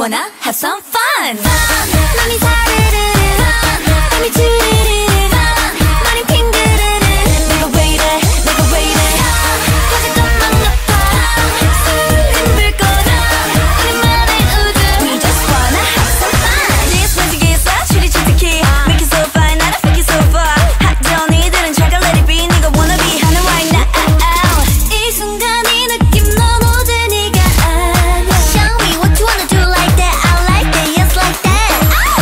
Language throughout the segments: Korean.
wanna have some fun. 맘이 사르르르 땀이 주르르르 머리 핑그르르 내가 왜 이래 내가 왜 이래 터질 것만 같아 숨 불 거다 우리만의 우주. We just wanna have some fun. This magic is a 추리 치트키 Make it so fine 나를 pick it so far 핫던 이들은 차가 let it be 네가 wanna be 하는 right now. 이 순간 이 느낌 넌 모든 네가 아냐. Show me what you wanna do like that. I like that yes like that.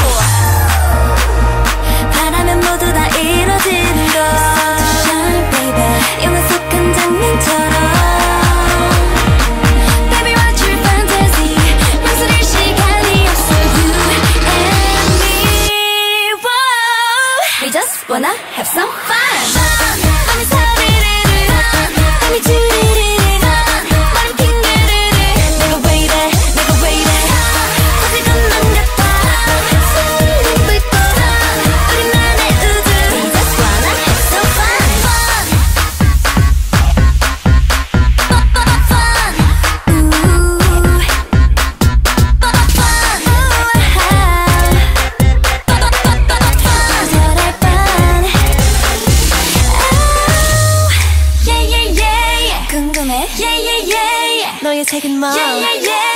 바라면 모두 다 이루어지는 걸. It's such a shine baby 영화 속 한 장면처럼. Baby what's your fantasy 망설일 시간이 없어. You and me. Whoa. We just wanna have some fun. 맘이 사르르르 땀이 주르르르 머리 핑그르르 내가 왜 이래 내가 왜 이래 터질 것만 같아 숨 불 거다 우리만의 우주. We just wanna have some fun. 거절할 뻔. Yeah yeah yeah 궁금해. Yeah yeah yeah 너의 책은 뭐? Yeah yeah yeah